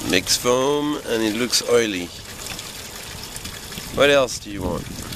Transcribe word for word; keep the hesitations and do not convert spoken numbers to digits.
Makes foam and it looks oily. What else do you want?